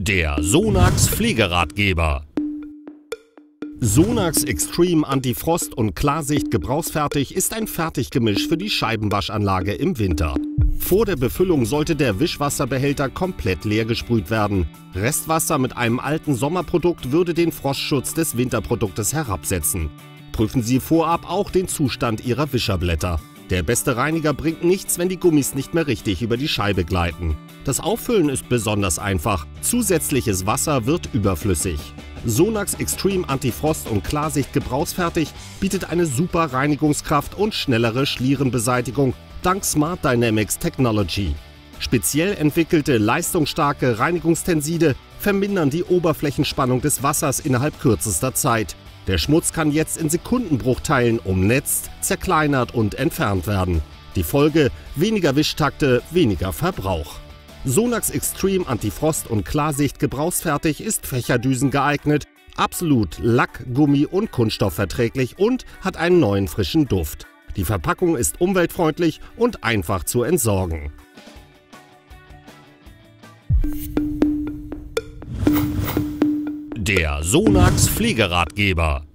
Der Sonax Pflegeratgeber. Sonax Extreme Antifrost und Klarsicht gebrauchsfertig ist ein Fertiggemisch für die Scheibenwaschanlage im Winter. Vor der Befüllung sollte der Wischwasserbehälter komplett leer gesprüht werden. Restwasser mit einem alten Sommerprodukt würde den Frostschutz des Winterproduktes herabsetzen. Prüfen Sie vorab auch den Zustand Ihrer Wischerblätter. Der beste Reiniger bringt nichts, wenn die Gummis nicht mehr richtig über die Scheibe gleiten. Das Auffüllen ist besonders einfach. Zusätzliches Wasser wird überflüssig. Sonax Extreme Antifrost und Klarsicht gebrauchsfertig bietet eine super Reinigungskraft und schnellere Schlierenbeseitigung dank Smart Dynamics Technology. Speziell entwickelte leistungsstarke Reinigungstenside vermindern die Oberflächenspannung des Wassers innerhalb kürzester Zeit. Der Schmutz kann jetzt in Sekundenbruchteilen umnetzt, zerkleinert und entfernt werden. Die Folge: weniger Wischtakte, weniger Verbrauch. Sonax Extreme Antifrost und Klarsicht gebrauchsfertig ist Fächerdüsen geeignet, absolut Lack-, Gummi- und Kunststoffverträglich und hat einen neuen frischen Duft. Die Verpackung ist umweltfreundlich und einfach zu entsorgen. Der Sonax Pflegeratgeber.